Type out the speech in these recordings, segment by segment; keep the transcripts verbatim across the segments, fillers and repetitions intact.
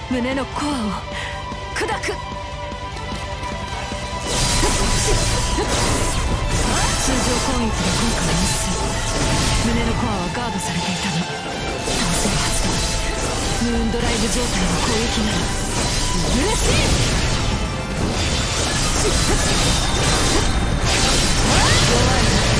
胸のコアを砕く。通常攻撃で効果を無視する。胸のコアはガードされていたが倒せるはずだ。ムーンドライブ状態の攻撃なら嬉しい。弱いな。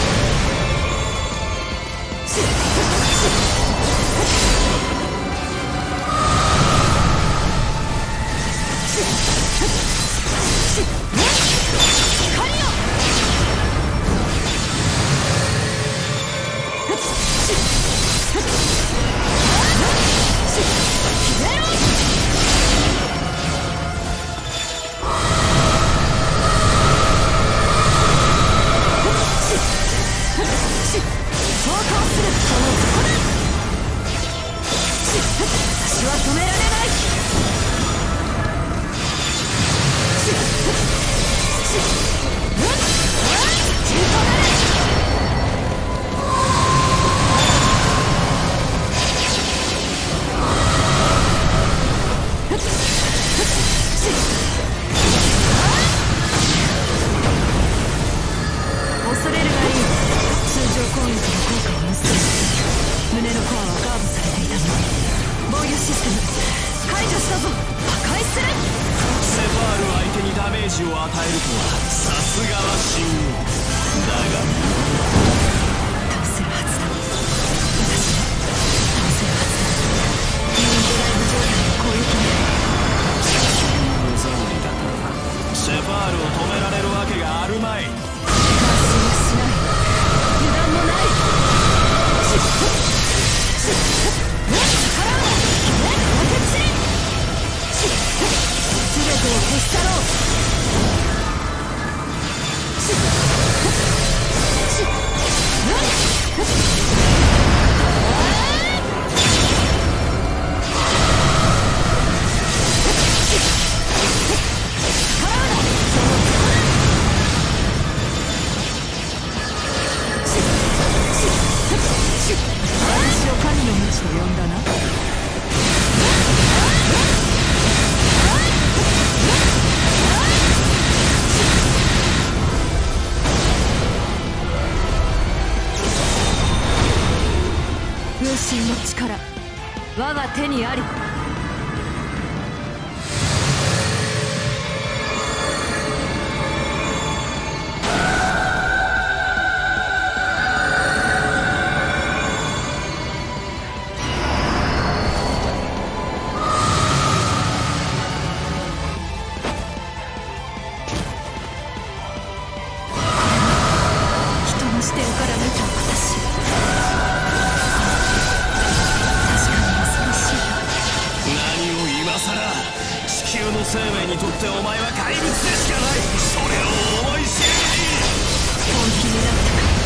我が手にあり。人の視点から見た私。 地球の生命にとってお前は怪物でしかない。それを思い知るがいい。 本気になったか。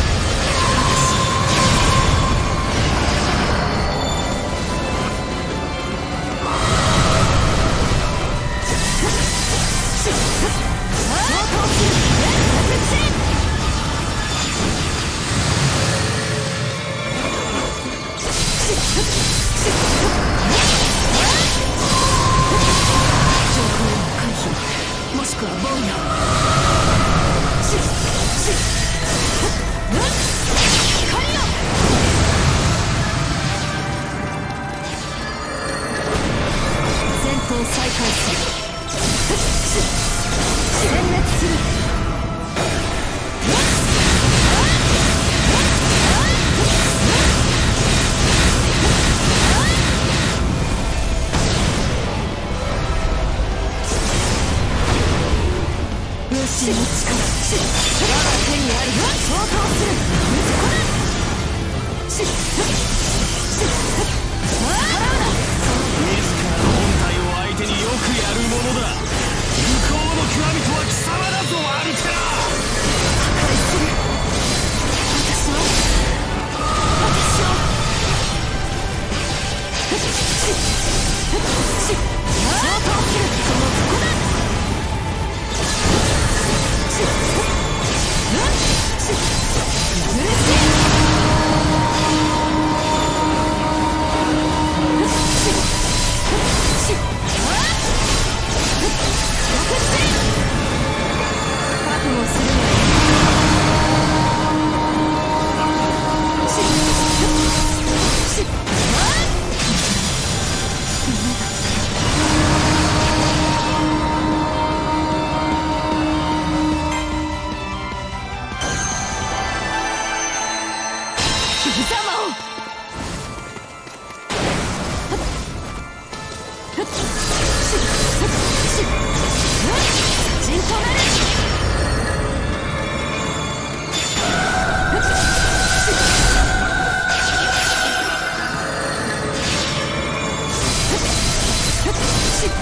もしくはボンよ。戦闘再開する。殲滅する。分身の力、我が手にあり相当する。自らの本体を相手によくやるものだ。向こうの極みとは貴様だぞアンテナ。 破壊する。私を私を相当する。その底だ。うっ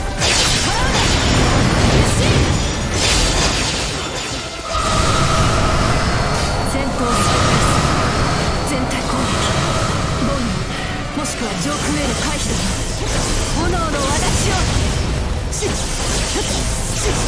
戦闘再開する。全体攻撃。ボンもしくは上空への回避だ。炎の輪立ちをしっしっしっ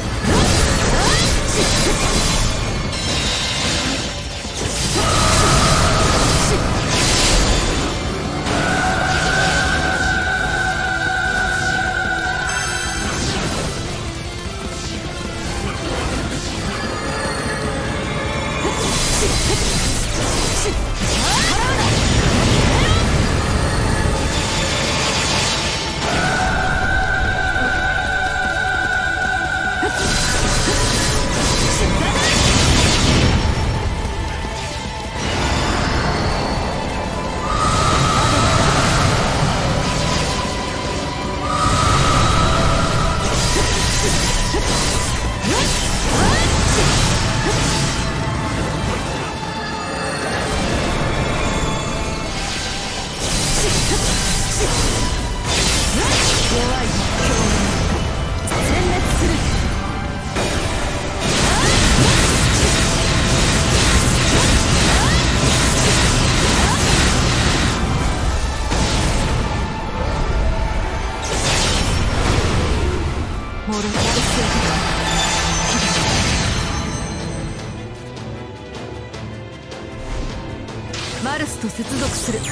マルスと接続する。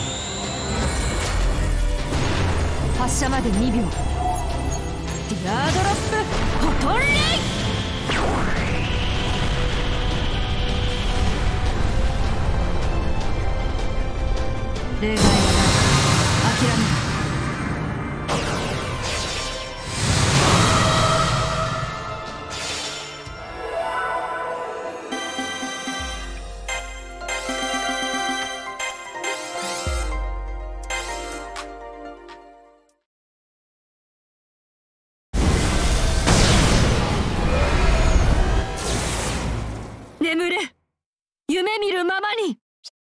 発射までにびょう。ディアードロップフォトンレイ。例外はない。諦めない。眠れ、夢見るままに。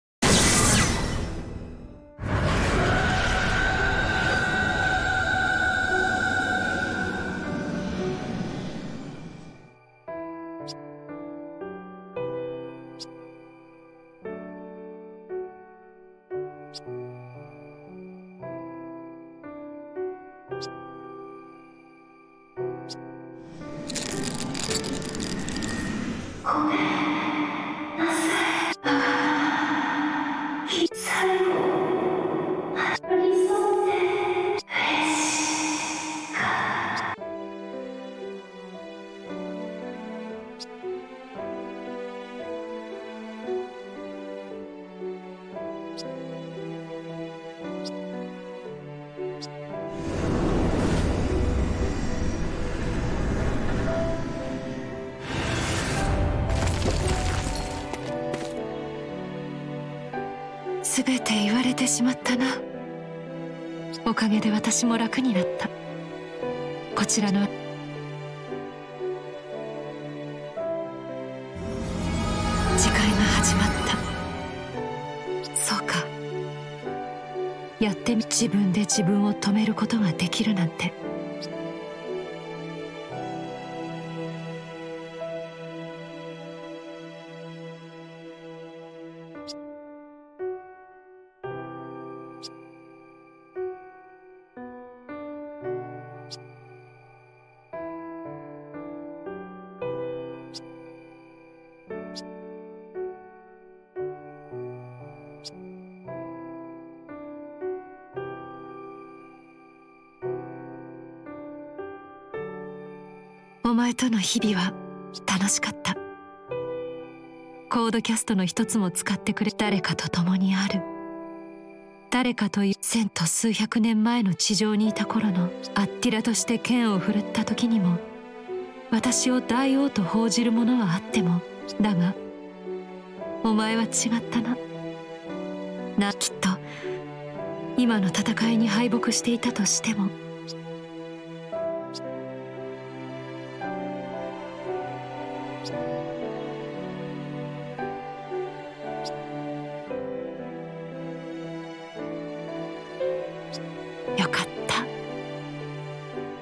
ごめんすべて言われてしまったな。おかげで私も楽になった。こちらの次回が始まった。そうか、やってみ自分で自分を止めることができるなんて。お前との日々は楽しかった。コードキャストの一つも使ってくれ。誰かと共にある。誰かという千と数百年前の地上にいた頃のアッティラとして剣を振るった時にも、私を大王と報じるものはあっても、だがお前は違ったな。な、きっと今の戦いに敗北していたとしても、よかった。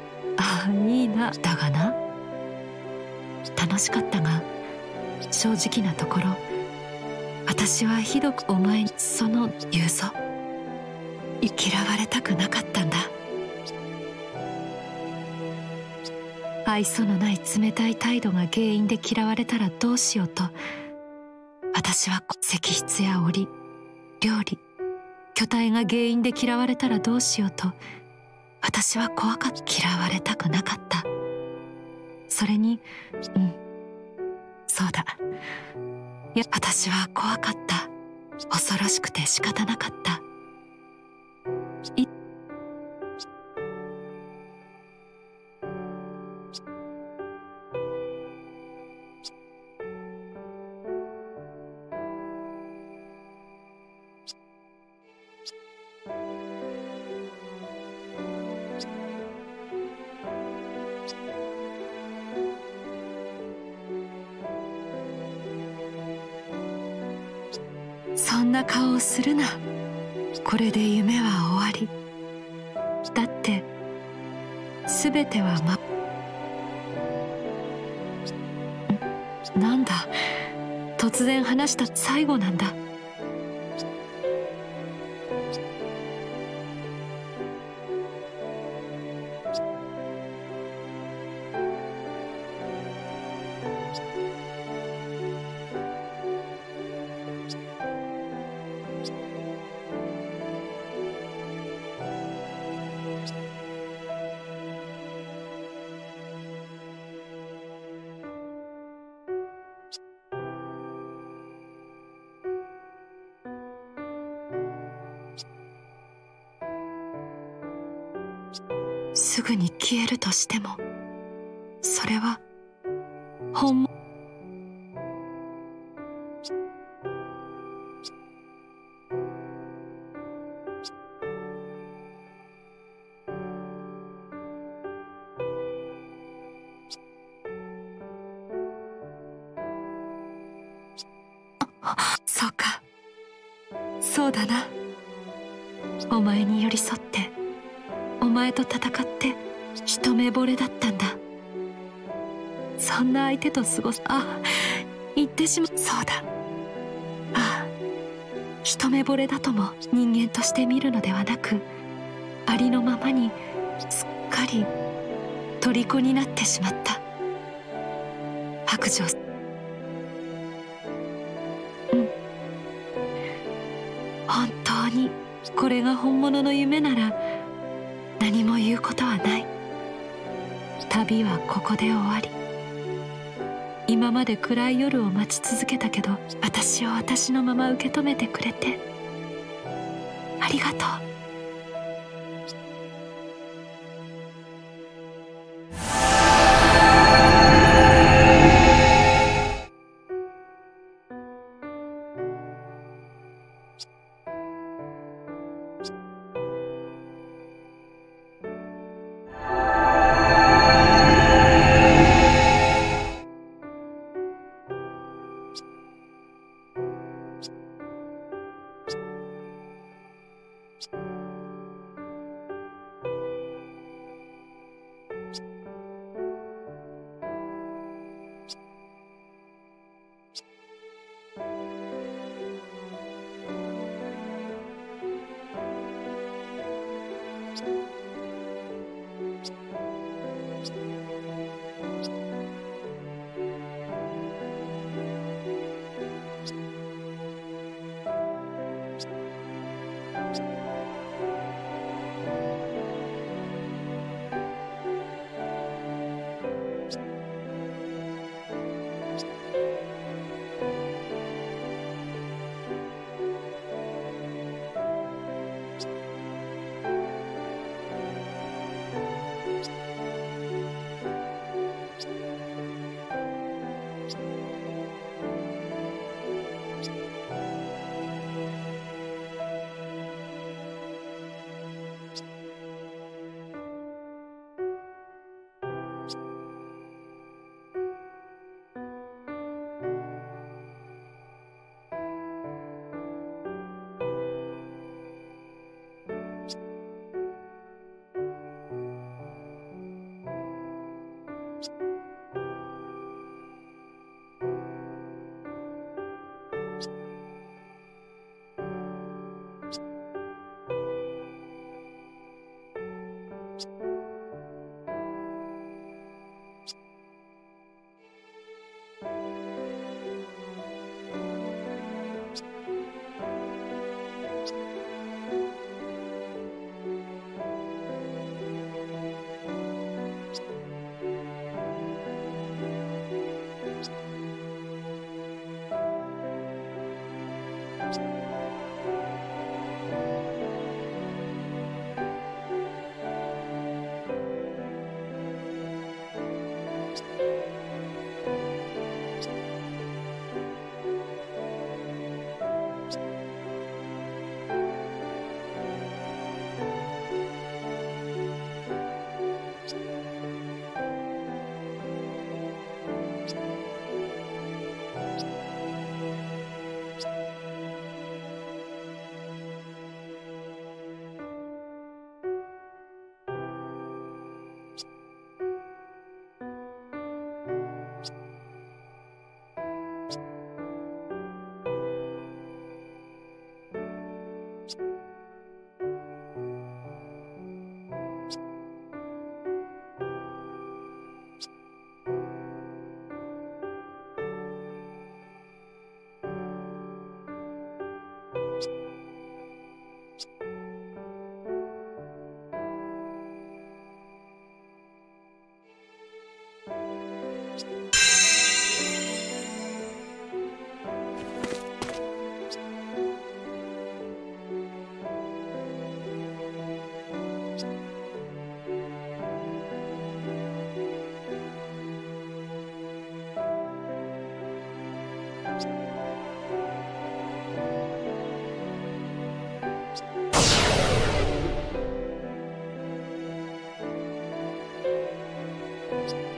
ああいいな。だがな、楽しかったが正直なところ、私はひどくお前にその言うぞ、嫌われたくなかったんだ。愛想のない冷たい態度が原因で嫌われたらどうしようと、私は石室や織、料理、巨体が原因で嫌われたらどうしようと、私は怖かった。嫌われたくなかった。それに、うん、そうだ。いや、私は怖かった。恐ろしくて仕方なかった。いそんな顔をするな。これで夢は終わり。だって全てはまなんだ、突然話した最後なんだ。すぐに消えるとしても、それは本物。そうか、そうだな。お前に寄り添って、お前と戦って一目惚れだったんだ。そんな相手と過ごす。あ、言ってしまう。そうだ。ああ、一目惚れだとも人間として見るのではなく、ありのままにすっかり虜になってしまった。白状。うん、本当にこれが本物の夢なら何も言うことはない。旅はここで終わり。今まで暗い夜を待ち続けたけど、私を私のまま受け止めてくれてありがとう。you う